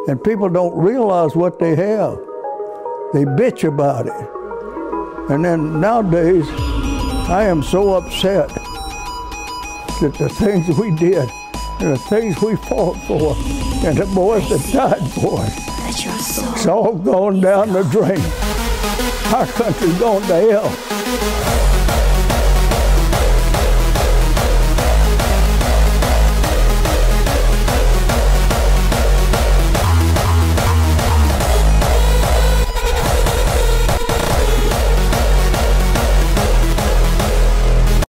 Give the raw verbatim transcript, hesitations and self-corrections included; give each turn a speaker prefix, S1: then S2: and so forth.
S1: And people don't realize what they have. They bitch about it. And then nowadays, I am so upset that the things we did and the things we fought for and the boys that died for us, it's all gone down the drain. Our country's gone to hell.